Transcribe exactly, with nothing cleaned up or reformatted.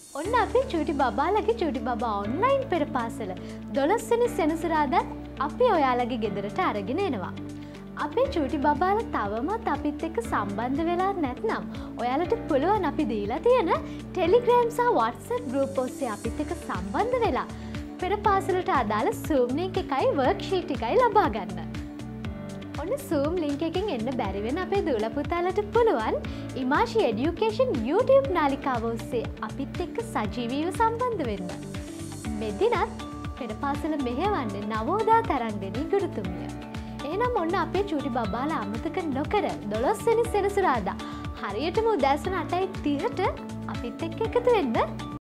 ඔන්න අපේ චූටි බබාලගේ චූටි බබා ඔන්ලයින් පෙරපාසල දොළොස් වෙනි සෙනසුරාදා අපි ඔයාලගේ ගෙදරට අරගෙන එනවා. අපේ චූටි බබාලා තවමත් අපිත් එක්ක සම්බන්ධ වෙලා නැත්නම් ඔයාලට පුළුවන් අපි දීලා තියෙන ටෙලිග්‍රෑම් සහ WhatsApp group ඔස්සේ අපිත් එක්ක සම්බන්ධ වෙලා පෙරපාසලට අදාළ Zoom link එකයි worksheet එකයි ලබා ගන්න. ඔන්න Zoom link එකෙන් එන්න බැරි වෙන අපේ දූල පුතාලට පුළුවන් ඉමාෂි එඩියුකේෂන් YouTube නාලිකාව ඔස්සේ අපිත් එක්ක සජීවීව සම්බන්ධ වෙන්න. මෙදිනත් පෙරපාසල මෙහෙවන්නේ නවෝදා තරංගනී ගුරුතුමිය. එහෙනම් ඔන්න අපේ චූටි බබාලා අමතක නොකර දොළොස් වෙනි සෙනසුරාදා හරියටම උදෑසන අටයි තිහට අපිත් එක්ක එකතු වෙන්න.